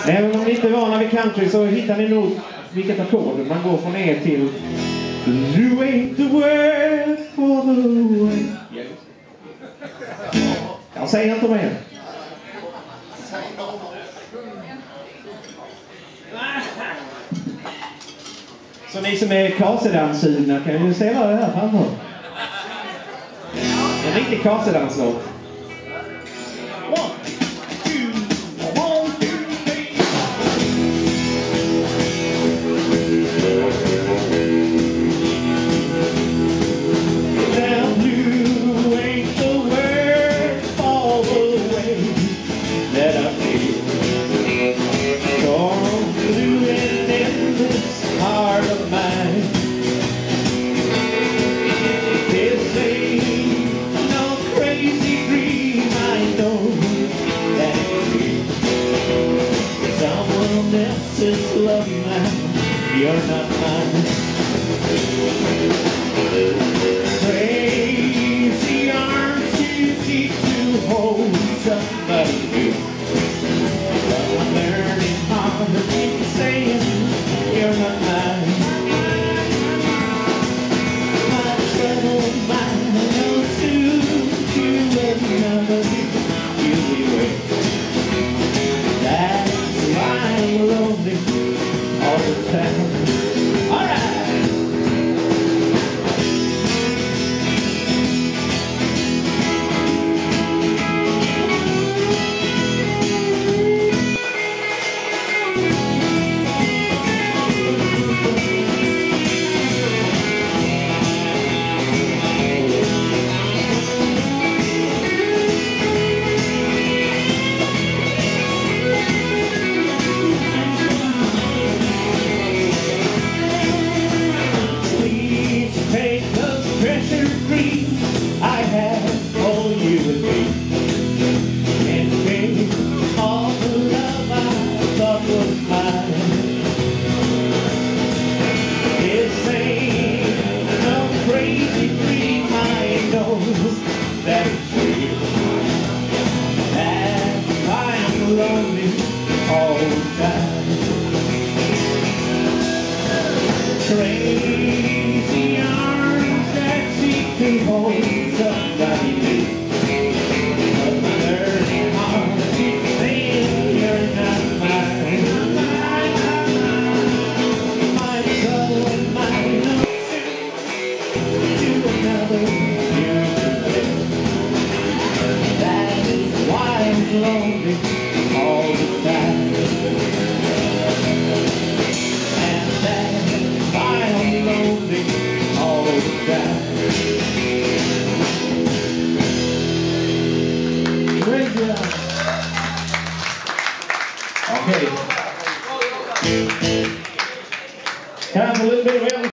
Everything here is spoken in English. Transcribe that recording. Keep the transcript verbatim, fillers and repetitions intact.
Även om ni inte är vana vid country så hittar ni nog vilket ackord man går från E till. You ain't the world for the way. Jag säger inte mer. Så ni som är kasedanssugna kan ju se vad det här framför. En riktig kasedanslåt. Else's love now, you're not mine. Crazy arms too deep to hold somebody new. I'm learning hard to keep saying you're not mine. My trouble mind knows soon to another you'll be waiting. That's why I'm lonely all the time. All right. I have all you and me, and baby, all the love I thought was mine. This ain't no crazy dream, I know that it's real. That's why I'm lonely all the time. Crazy arms that seek to hold somebody new. But my dirty heart keeps saying you're not mine. My soul and mine know to another you live. That is why I'm lonely all the time. And that's why I'm lonely all the time. Great job. Okay. Time for a little bit of